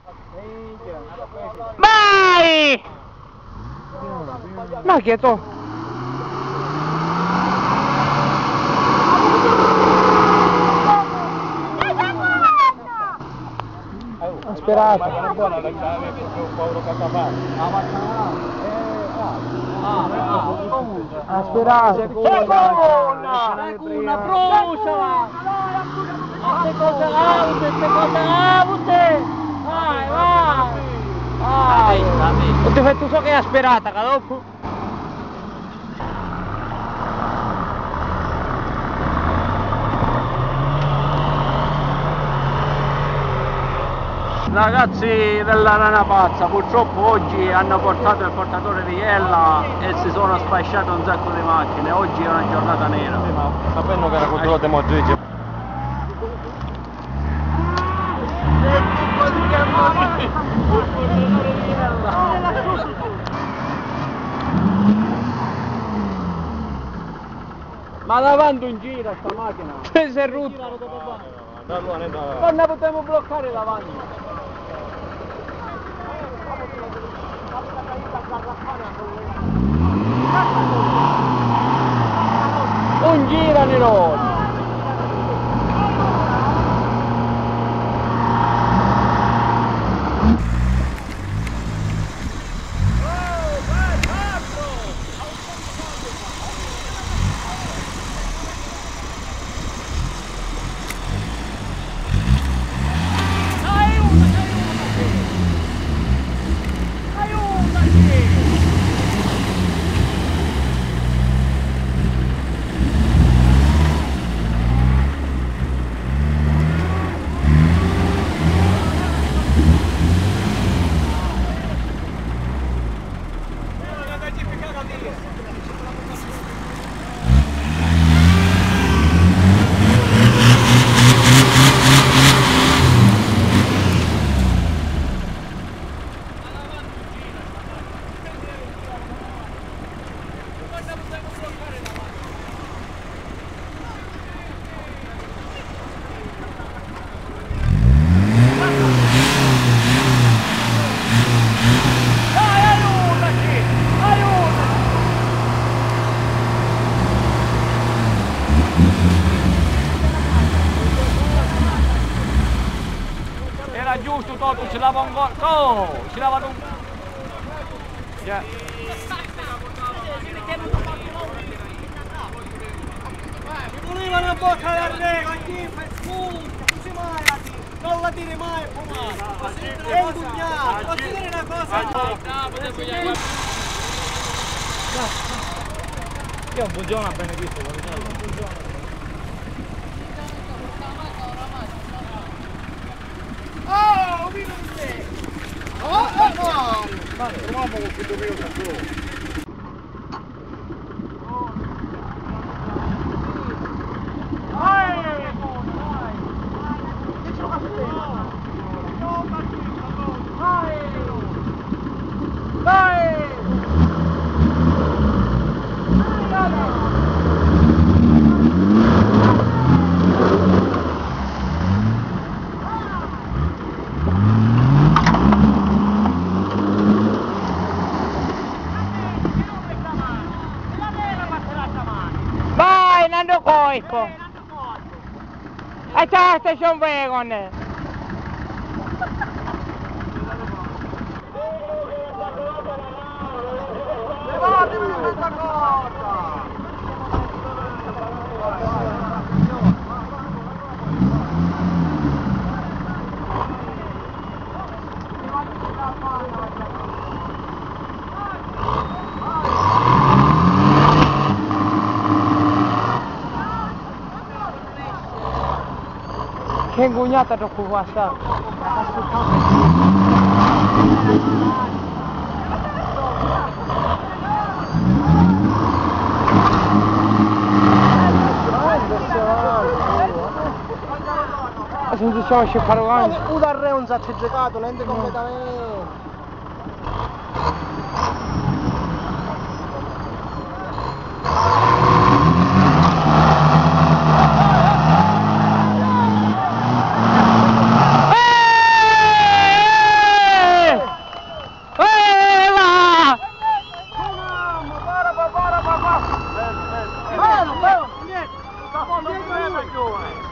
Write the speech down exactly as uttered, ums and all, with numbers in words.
Vai! Ma quieto! Aspirata! Ma buona la chiave perché un povero catapano! Aspirata! È buona! Una brucia! Queste cose aute, queste cose aute! Vai, vai! Vai! Non ti fai tu so che è aspirata, che dopo? Ragazzi della Rana Pazza, purtroppo oggi hanno portato il portatore di Iella e si sono sfasciate un sacco di macchine, oggi è una giornata nera. Sì, ma sapendo che era controllato di Motrice. Ma davanti un giro sta macchina! Se si è rotto! Non ne potremmo bloccare davanti! Un giro Nerone! Era giusto Toto, ci lava un gol. Oh, ci lava un... Yeah. Mi voleva una bocca da rega, chi fai spunta, così mai la tiri, non la tiri mai a fumare. È un pugnato, posso dire una cosa? Io un buongiorno appena visto, un buongiorno. Oh, vino di te! Oh, oh, no! Ma troviamo un figlio mio da solo. Vai, Nando Coico! E c'è station wagon! Levatemi questa cosa! Che ingugnata troppo qua sta! Se non diciamo scegliere avanti! Un arre un sacco giocato, lente completamente! ragione.